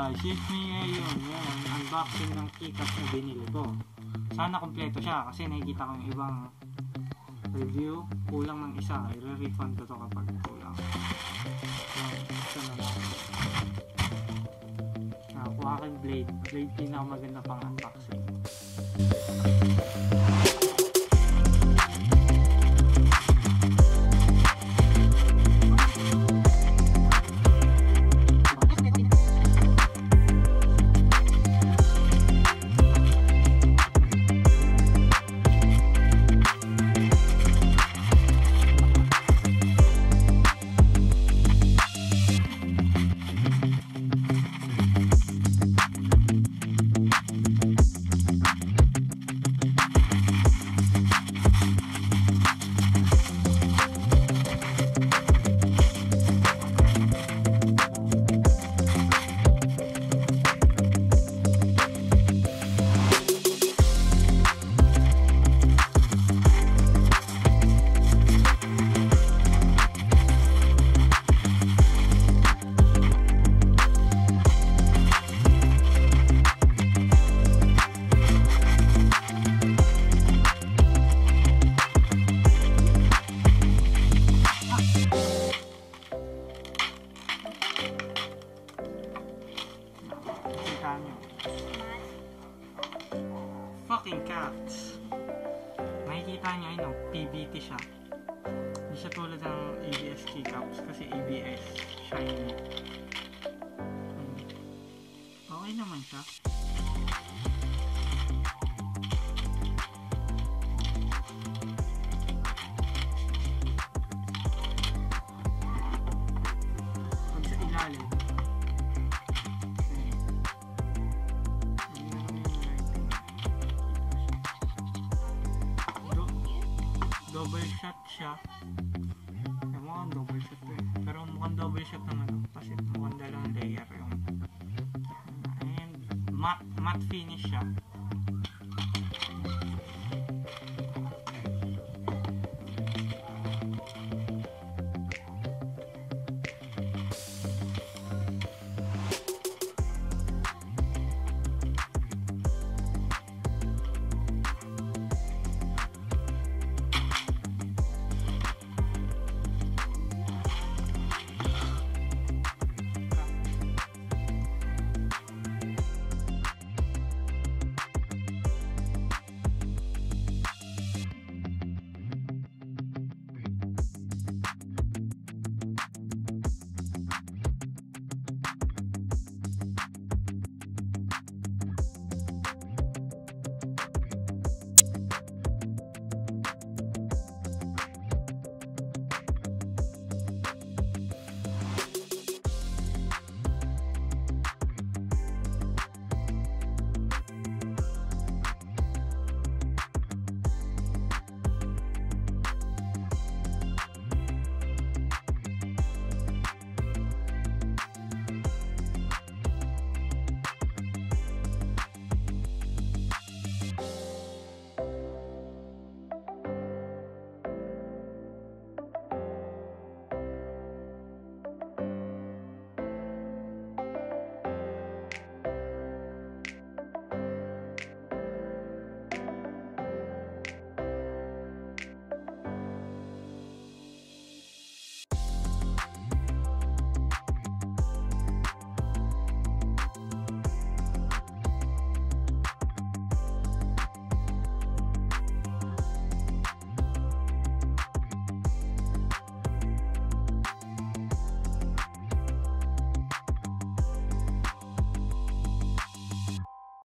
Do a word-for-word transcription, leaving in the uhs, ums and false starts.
guys, it's me ngayon. Yan, unboxing ng keycaps na binili ko. Sana kompleto siya kasi nakikita ko yung ibang review. Kulang ng isa. I-refund ko to kapag kulang. Yan, isa na lang. Nakakuha kang blade. Blade pinakamaganda pang unboxing. Fucking cats. Makikita nyo yun, no? P B T siya. Hindi siya tulad ng A B S keycaps kasi A B S shiny. Hmm. Okay naman siya. Pag sa ilalim double shot siya. Eh, mukhang double shot to eh. Pero mukhang double shot naman ito. Kasi mukhang dalawang layer yung and matte, matte finish siya.